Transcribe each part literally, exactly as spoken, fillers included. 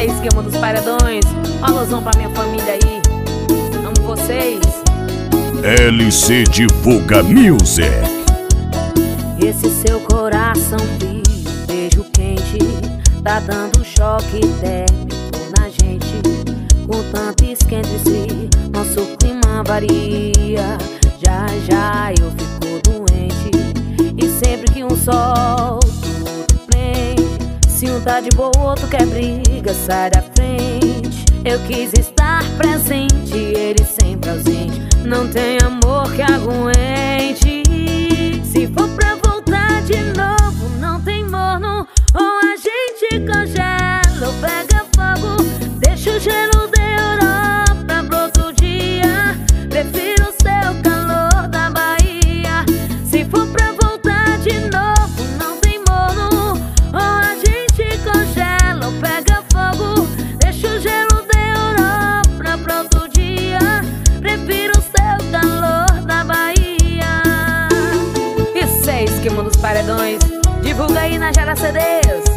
é esquema dos paredões. Um alusão pra minha família aí. Amo vocês. L C Divulga Music. Esse seu coração frio, beijo quente, tá dando choque térmico na gente. Com tanto esquente, nosso clima varia. Já já eu fico doente. E sempre que um sol tudo prende, se um tá de boa, outro quer briga, sai da frente. Eu quis estar presente, ele sempre ausente. Não tem amor que aguente. Se for pra voltar de novo, não tem morno. Ou a gente congela ou pega fogo. Deixa o gelo da Europa pro outro dia. Prefiro o seu calor da Bahia. Se for pra voltar de novo, não tem morno. Ou a gente congela ou pega fogo. Deixa o gelo da Europa pro outro dia. Prefiro o seu calor da Bahia. Isso é esquema dos paredões. Divulga aí na Jara C Ds.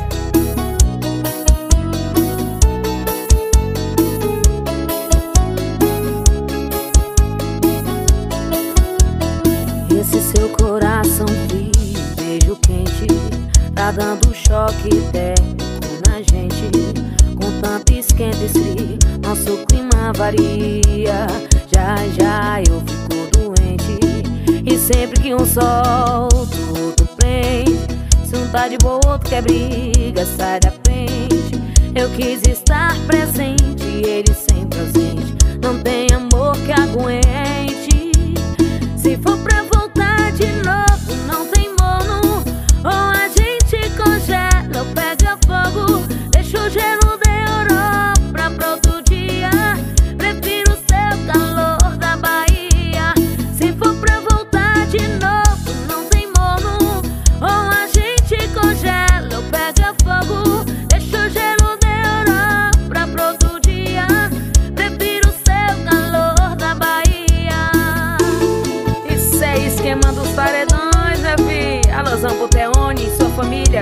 Esse seu coração frio, beijo quente, tá dando choque térmico na gente. Com tanto esquenta e frio, nosso clima varia. Já já eu fico doente. E sempre que um sol tudo prende, se um tá de boa, outro quer briga, sai da frente. Eu quis estar presente, ele sempre ausente. Não tem amor que aguente. Se for pra voltar de novo, não tem morno. Ou a gente congela ou pega fogo. Deixa o gelo da Europa pro outro dia. Prefiro o seu calor da Bahia. Se for pra voltar de novo, não tem morno. Ou a gente congela ou pega fogo. Deixa o gelo da Europa pro outro dia. Prefiro o seu calor da Bahia. Isso é esquema dos paredões, né, fi? Alusão pro Teone e sua família.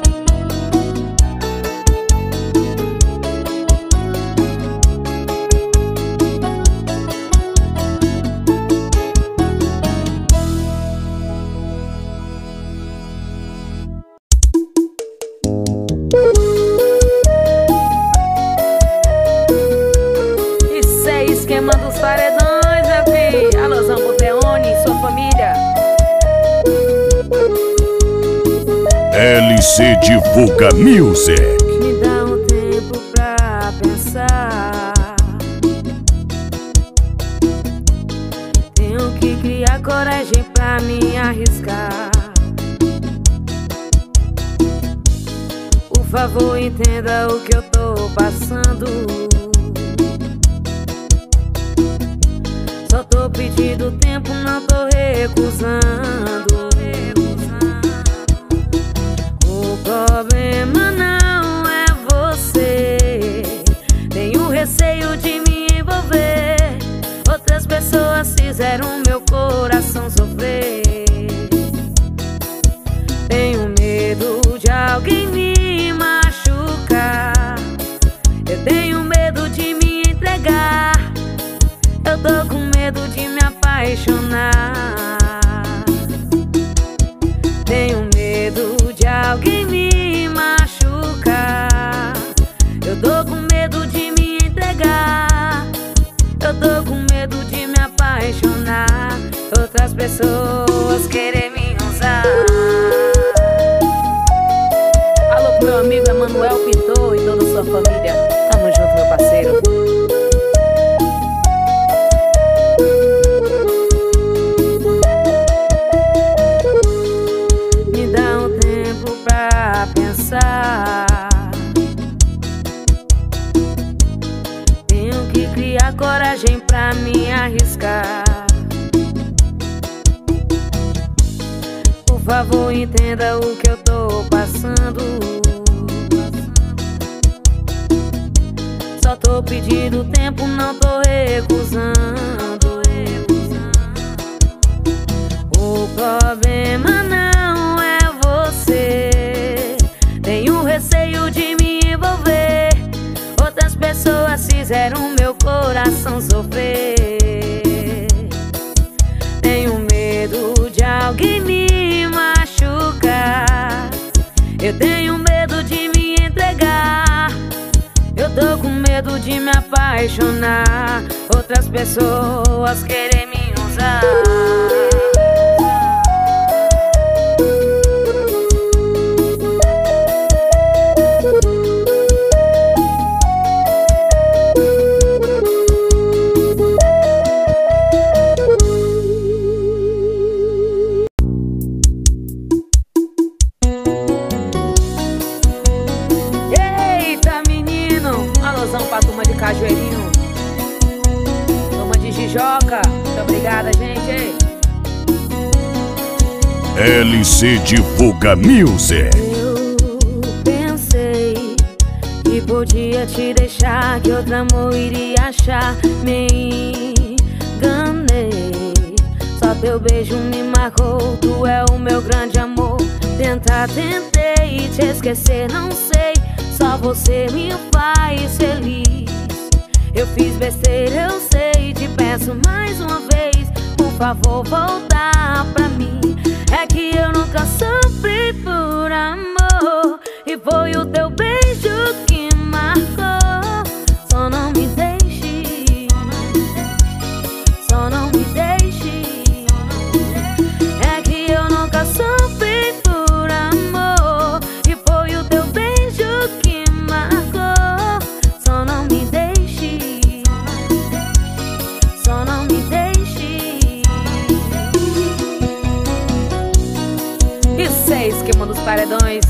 Isso é esquema dos paredões, né, fi? Alusão pro Teone e sua família. L C Divulga Music. Me dá um tempo pra pensar. Tenho que criar coragem pra me arriscar. Por favor, entenda o que eu tô passando. Só tô pedindo tempo, não tô recusando. O problema não é você. Tenho receio de me envolver. Outras pessoas fizeram meu coração sofrer. Tenho medo de alguém me machucar. Eu tenho medo de me entregar. Eu tô com medo de me apaixonar. Tenho medo de alguém me machucar. Eu tô com medo de me entregar. Eu tô com medo de me apaixonar. Outras pessoas querem me usar. Alô pro meu amigo Emanuel Pintor e toda a sua família. Tamo junto, meu parceiro. Me dá um tempo pra pensar. Tenho que criar coragem pra me arriscar. Por favor, entenda o que eu tô passando. Só tô pedindo tempo, não tô recusando. O problema não é você. Tenho receio de me envolver. fizeram meu coração sofrer. Tenho medo de alguém me machucar. Eu tenho medo de me entregar. Eu tô com medo de me apaixonar. Outras pessoas querem me usar. Pra turma de Cajueirinho, turma de Jijoca, muito obrigada, gente. L C Divulga Music. Eu pensei que podia te deixar, que outro amor iria achar. Me enganei, só teu beijo me marcou. Tu é o meu grande amor. Tentar, tentei te esquecer, não sei. Só você me faz feliz. Eu fiz besteira, eu sei. Te peço mais uma vez, por favor, voltar pra mim. É que eu nunca sofri por amor, e foi o teu beijo que marcou. Só não me deixe, só não me deixe. É que eu nunca sofri por amor, e foi o teu beijo que marcou. Só não me deixe, só não me deixe. E seis queimando os paredões.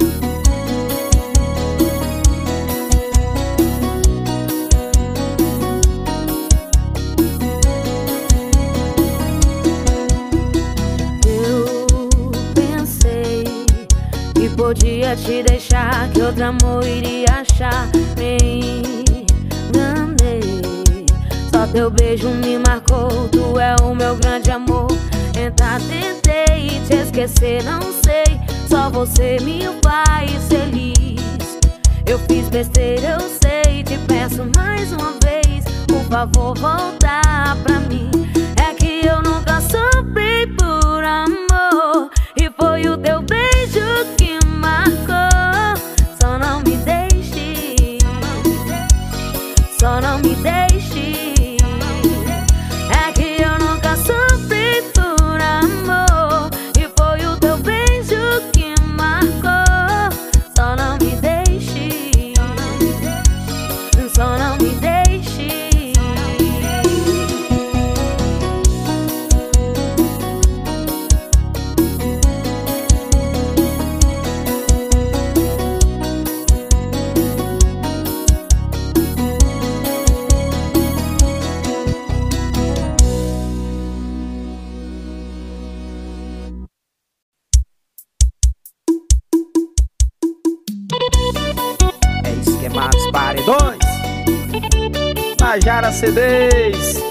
Podia te deixar, que outro amor iria achar. Me enganei, só teu beijo me marcou. Tu é o meu grande amor. Tentar, tentei te esquecer, não sei. Só você me faz feliz. Eu fiz besteira, eu sei. Te peço mais uma vez, por favor, voltar pra mim. É que eu nunca sofri por amor, e foi o teu beijo que marcou. Só não me deixe, só não me deixe. É que eu nunca sofri por amor, e foi o teu beijo que marcou. Só não me deixe, só não me deixe. Esquemados Paredões, Najara C Ds.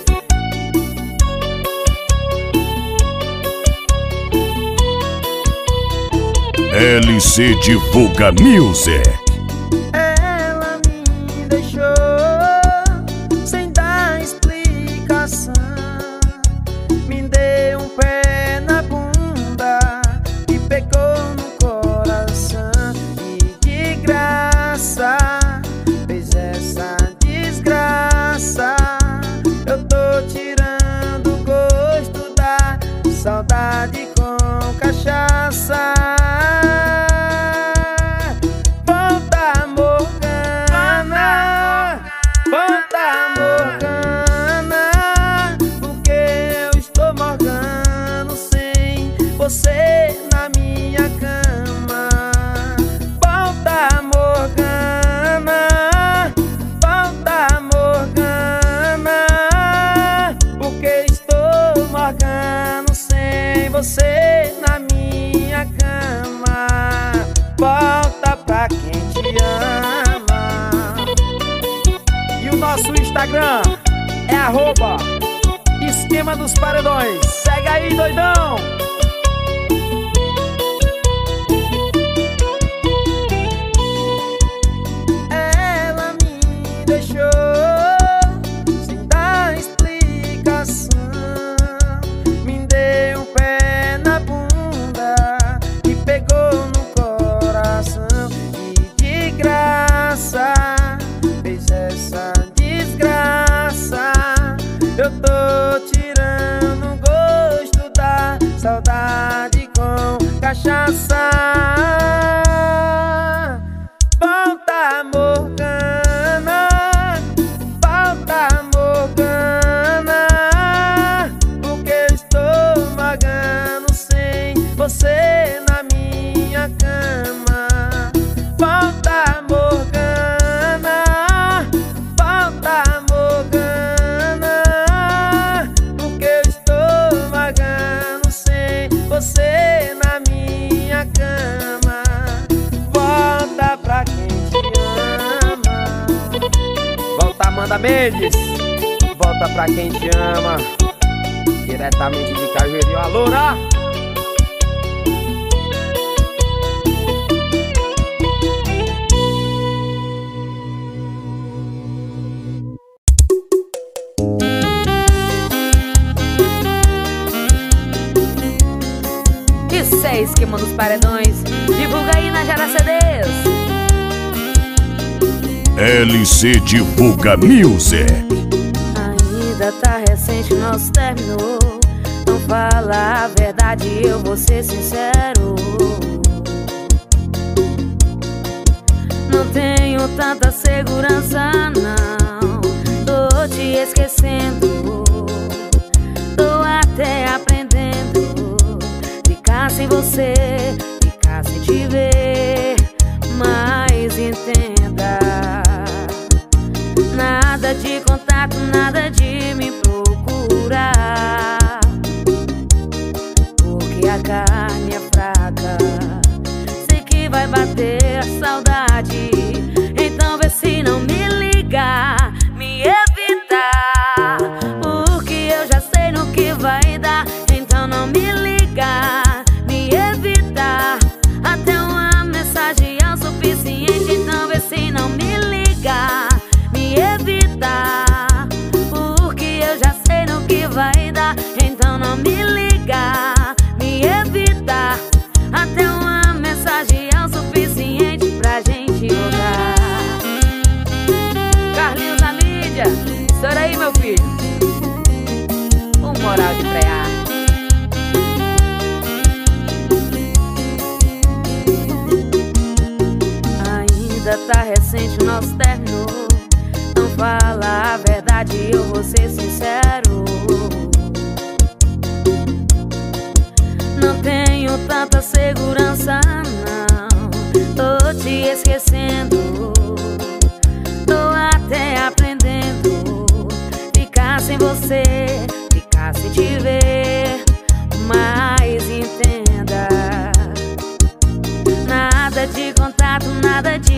L C Divulga Music. Ela me deixou sem dar explicação. Me deu um pé na bunda e pegou no coração. E de graça fez essa desgraça. Eu tô tirando o gosto da saudade com cachaça. Volta, Morgana, volta, Morgana, porque eu estou morgando sem você na minha cama. Volta, Morgana, volta, Morgana, porque estou morgando sem você na minha cama. Volta pra quem te ama. E o nosso Instagram é arroba Esquema dos Paredões. Segue aí, doidão! Ela me deixou Mendes, volta pra quem te ama. Diretamente de Cajueirinho, a Loura. E seis queimando os paredões. Divulga aí na Jara C Ds. L C Divulga Music. Ainda tá recente, nosso término. Não fala a verdade, eu vou ser sincero. Não tenho tanta segurança, não. Tô te esquecendo. Tô até aprendendo. Ficar sem você, ficar sem te ver. Mas entenda, nada de contato, nada de me procurar, porque a carne é fraca. Sei que vai bater a saudade, então vê se não me ligar, me evitar, porque eu já sei no que vai dar. Então não me ligar, me evitar. Até uma mensagem é o suficiente. Então vê se não me ligar, me evitar, porque eu já sei no que vai dar. Então não me ligar, me evitar. Até uma mensagem é o suficiente pra gente jogar. Carlinhos na mídia, estoura aí, meu filho. Um moral de frear. Ainda tá recente o nosso término. Não fala a verdade, eu vou ser sincero. Não tenho tanta segurança, não. Tô te esquecendo. Tô até aprendendo. Ficar sem você, ficar sem te ver. Mas entenda, nada de contato, nada de